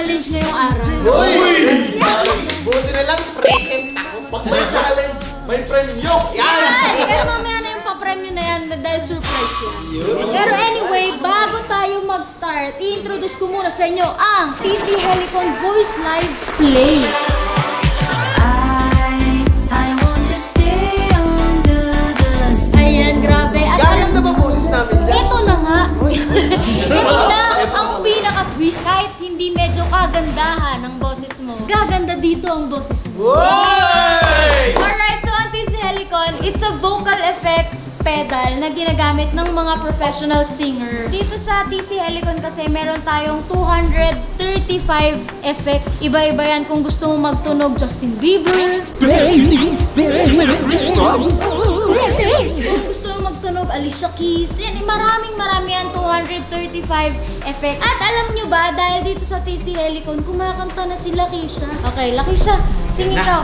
challenge ngayong araw. Buti na lang, present ako. Pag may challenge, may premyo. Yan! Kaya mamaya na yung pa-premyo na yan dahil surprise yan. Pero anyway, bago tayo mag-start, i-introduce ko muna sa inyo ang TC Helicon Voice Live Play. Ayan, grabe. Galing na ba boses namin dyan? Ito na nga. Ito na ang pinaka-twist. Kahit hindi medyo kagandahan ang boses mo, gaganda dito ang boses mo. Alright, so ang TC Helicon, it's a vocal effects pedal na ginagamit ng mga professional singers. Dito sa TC Helicon kasi meron tayong 235 effects. Iba-iba yan kung gusto mo magtunog Justin Bieber. Kung gusto mo magtunog Alicia Keys. Yan, marami yan, 235 effects. At alam nyo ba, dahil dito sa TC Helicon, kumakanta na si Lakeisha. Okay, Lakeisha, sing ikaw.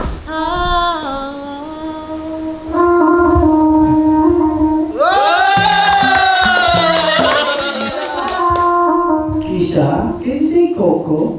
Keisha, can you sing Coco?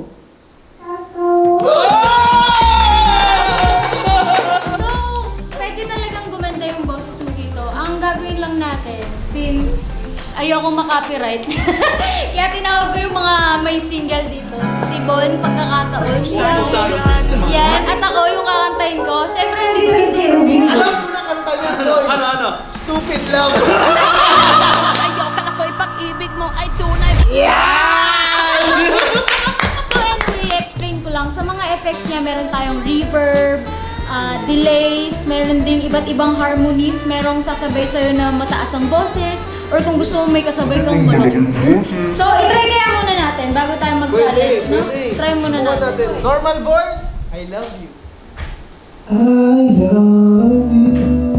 So, pwede talagang gumanda yung boses mo dito. Ang gagawin lang natin, since ayoko makopyright, kaya tinawag ko yung mga may single dito. Si Bon, pagkakataon. Yan, at ako yung kakantahin ko. Siyempre, dito rin si Ruby. Alam ko na kanta niya, Joy. Ano? Stupid Love. Sa'yo ka ako'y pag-ibig mo ay tunay. So anyway, explain ko lang. Sa mga effects niya, meron tayong reverb, delays, meron din iba't ibang harmonies, merong sasabay sa'yo na mataas ang boses, or kung gusto mo may kasabay kang malaki. So, i-try kaya muna natin bago tayo mag-challenge, no? Try muna natin. Normal voice, I love you. I love you.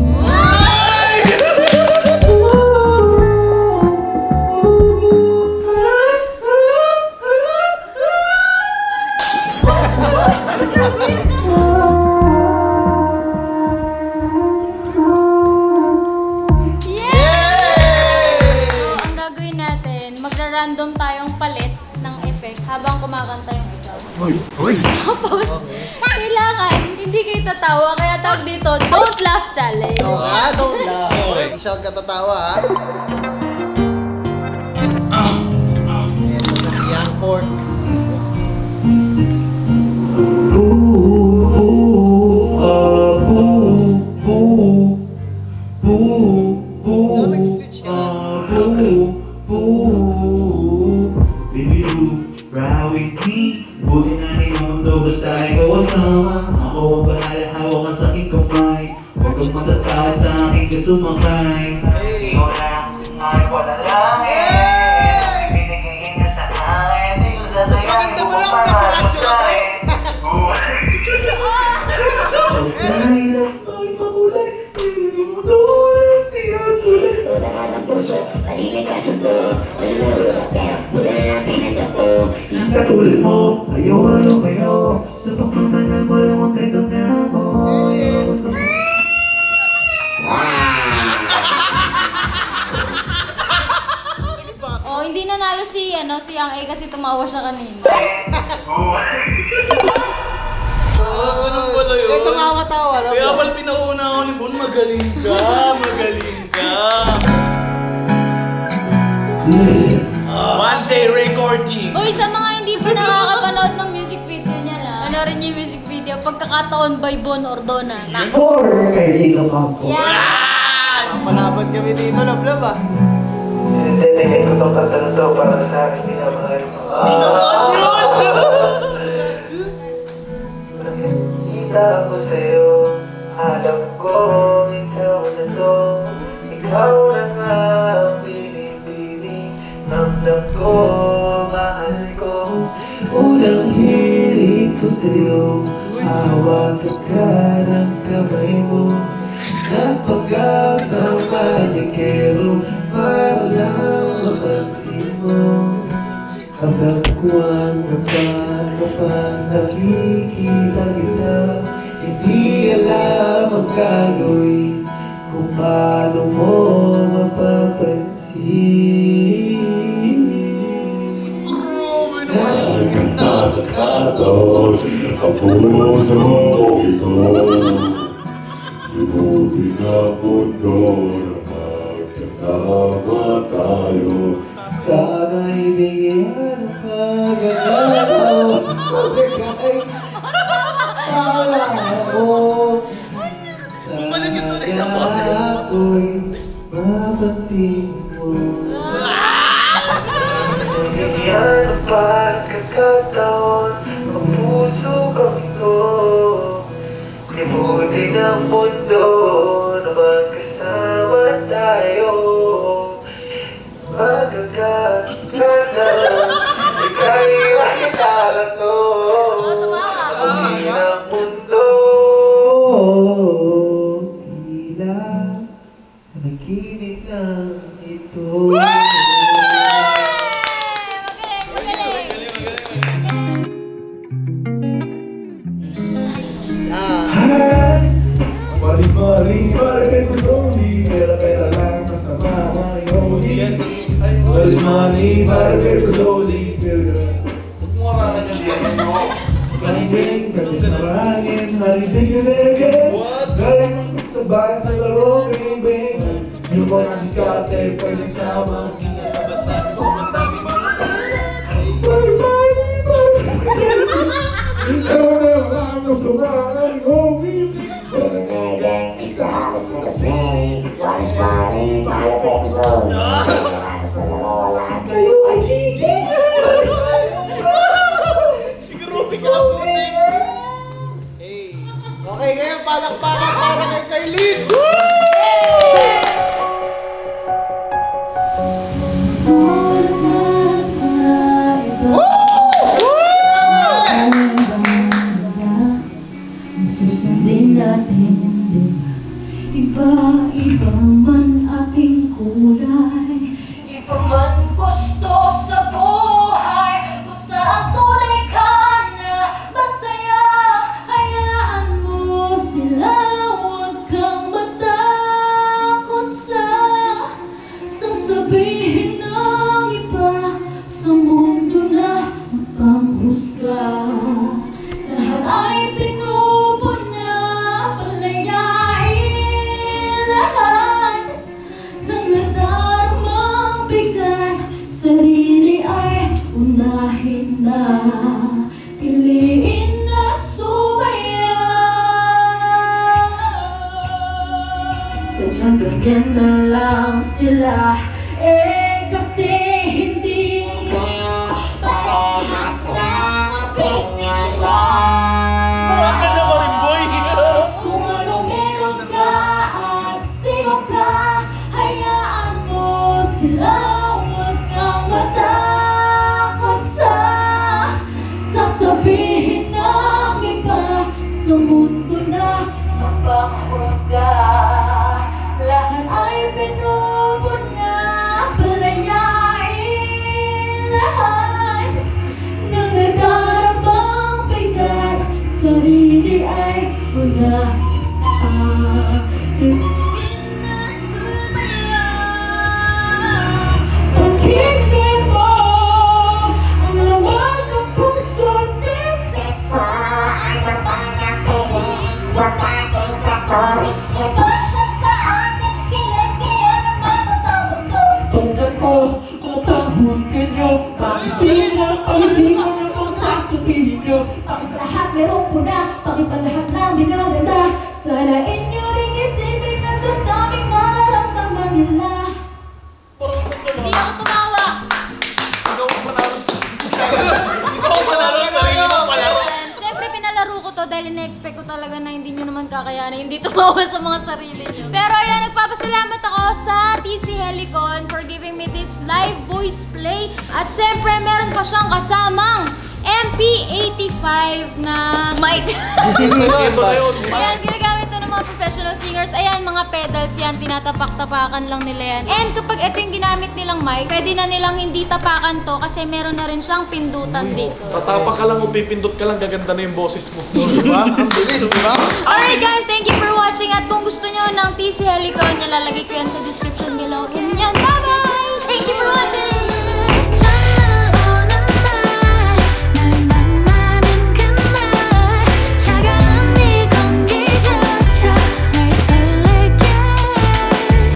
Magra-random tayong palit ng effect habang kumakanta yung isa. Tapos, kailangan, hindi kayo tatawa, kaya tawag dito, Don't Laugh Challenge. Don't laugh. Hindi siya katatawa, ha? Young pork. So, nag-switch ka na. Buti na rin ang mundo, basta ikaw kasama. Ako ang bahala, hawak ang sakit kamay. Huwag kang matatawad sa akin ka sumakay. Ikaw lang ay panalangin. Binigay niya sa akin. Ikaw sa sayang mo mamatay. Pagkain ang pagpakulay, hindi mo tulad siya kulay. Unahan ang puso, kanina ka sa to. Katulad mo, ayaw ano kayo. Sa pagpamanan mo lang ang kayo na ako. Oh, hindi nanalo si Ang A kasi tumawa siya kanina. Ganun pala yun. Eh, tumawa-tawa lang. Kaya pala pinauna ako ni Bon, magaling ka. One day recording. Uy, sa mga hindi pa nakakapanood ng music video niya na, panoorin niyo yung music video, Pagkakataon by Bon Ordona. For Carlito Campo. Yeah! Palaban kami dito, love, ah. Hindi ko itong kanta na to para sa akin, minamahal mo. Nakikita ko sa'yo, alam ko ikaw na to. Ikaw na nga ang pinipili, namdam ko, mahal ko. Unang hilig ko sa'yo, hawak ka ng kamay mo. Napagap ng magyakero, parang mapansin mo. Hanggang kuwan na kapag nakikita kita, hindi alam ang gagawin kung paano mo mapapansin. Grabe naman. pagkakataon ang puso ko ito. Libutin ang mundo na magkasama tayo. Sana'y bigyan ng pagkakataon magbigay para ako. Sana ako'y mapansin mo. Bigyan ng pagkakataon ang puso kong ito. Libutin ang mundo na magkasama tayo. Magkakataon ika'y makikita ko. Ang hirang mundo tila nakikinig lang ito. Maling-maling parang kusuli, pera-pera lang kasama ang ioli. Maling-maling parang kusuli, pera-pera. Huwag mo harangan yung liens mo. Maling-maling kasi marangin, harinig yung lege. Galing magsabay sa laro, bing-bing. Yung mga diskarte, pwedeng sama. Kinakabasan ko ang dami mo. Maling-maling parang kusuli, ikaw na lang kasama ang ioli. Siguro bigla ang puting. Okay, ngayon palakpakan para kay Kailin! Susundin natin ang diba. Iba-iba man ating kulay, iba man gusto sa buhay. Kung saan tunay ka na masaya, hayaan mo sila. Huwag kang matakot sa sasabihin ng iba sa mundo na mapanghusga. Lahat ay pinupuna, palayain lahat ng nadaramang bigat. Sarili ay unahin na, piliin na sumaya. Sadyang ganyan na lang sila, kasi hindi parehas ng opinion mo. Parang ka na ba rin, boy? Kung anong meron ka at sino ka, hayaan mo sila. Huwag kang matakot sa sasabihin ng iba sa mundo na mapanghusga. Lahat ay pinupuna, palayain lahat ng nadarabang bigat. Sarili ay unahan, piliin na sumaya. Pakinggan mo ang laman ng puso't isip mo. Ano ba nakinig? Huwag natin katolik. Iba siya sa atin, kinagiyan ang matatapos ko. Tungkol ko, husgan nyo. Bakit bilang pag-isipan nyo kung sasabihin nyo? Bakit lahat merong puna? Bakit ang lahat lang dinaganda? Sana inyo ring isipin na damdaming nararamdaman nila. Hindi ako tumawa. Ikaw ang panalo sa... Ikaw ang panalo sa sarili mo palaro. Siyempre pinalaro ko to dahil na-expect ko talaga na hindi nyo naman kakayanin, hindi tumawa sa mga sarili nyo. Pero ayan, nagpapasalamat ako sa TC Helicon for giving me this live voice play. At siyempre meron pa siyang kasamang MP85 na mic. Ayan, ginagamit to ng mga professional singers. Ayan, mga pedals yan, tinatapak-tapakan lang nila yan. And kapag ito yung ginamit nilang mic, pwede na nilang hindi tapakan to kasi meron na rin siyang pindutan dito. Tatapak ka lang o pipindot ka lang, gaganda na yung boses mo. Diba? Ang bilis, diba? Alright guys, thank you for watching. At kung gusto nyo ng TC Helicon, lalagay ko yan sa description